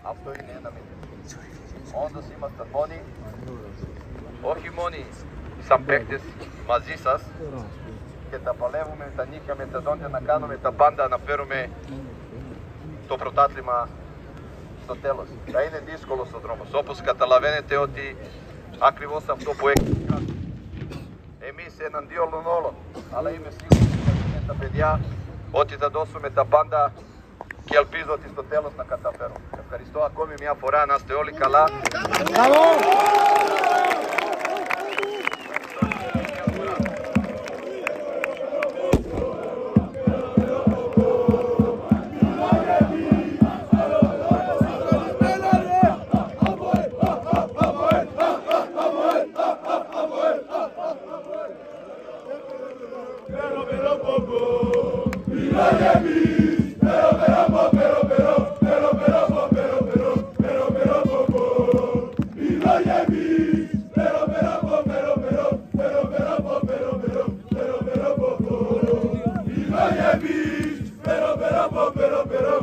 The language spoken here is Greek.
Αυτό είναι ένα μήνυμα. Όντως είμαστε μόνοι, όχι μόνοι σαν παίκτες μαζί σας και τα παλεύουμε με τα νύχια, με τα δόντια να κάνουμε τα πάντα να φέρουμε το πρωτάθλημα στο τέλος. Θα είναι δύσκολος ο δρόμος, όπως καταλαβαίνετε ότι ακριβώς αυτό που έχει εμείς εναντίον όλων, αλλά είμαι σίγουρος με τα παιδιά ότι θα δώσουμε τα πάντα και ελπίζω ότι στο τέλος να καταφέρω. Ευχαριστώ ακόμη μια φορά, να είστε όλοι καλά. Pero